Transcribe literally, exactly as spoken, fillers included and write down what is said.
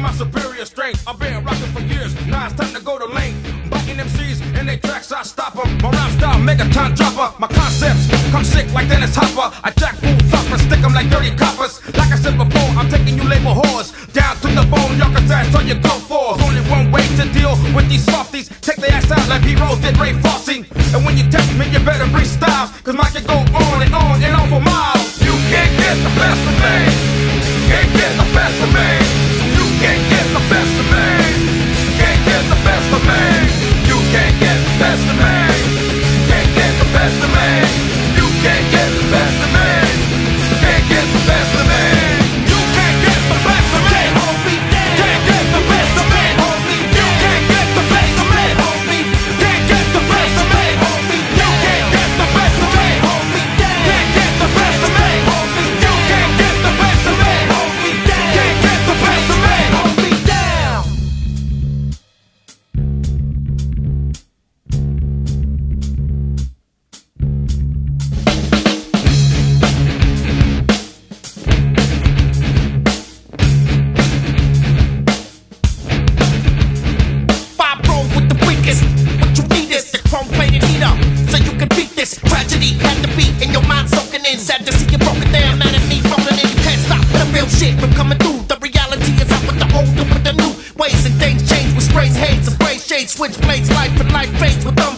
my superior strength. I've been rocking for years, now it's time to go to length. Biting M Cs in their tracks, I stop them. My rhyme style, megaton dropper. My concepts come sick like Dennis Hopper. I jack fools up and stick them like dirty coppers. Like I said before, I'm taking you label whores down to the bone, y'all can that's all you go for. There's only one way to deal with these softies. Take their ass out like P-Rose did Ray Fosse. And when you test me, you better bring styles, cause mine can go on and on and on for miles. You can't get the best of me. Can't get the best of me. You can't get the best of me. Can't get the best of me. You can't get the best of me. Can't get the best of me. You can't get the best of me. Can't get the best of me. You can't get the best of me. Can't get the best of me. You can't get the best of me. Can't get the best of me. You can't get the best of me. Can't get the best of me. You can't get the best of me. Can't get the best of me. Hold me down. Five roll with the weakest. What you need is the chrome plated heater, so you can beat this tragedy. Had to be in your mind soaking in. Sad to see you broken down, mad at me rolling in. You can't stop the real shit from coming through. The reality is out with the old and with the new ways, and things change with strange haze and gray shades. Switchblades, life and life fades with them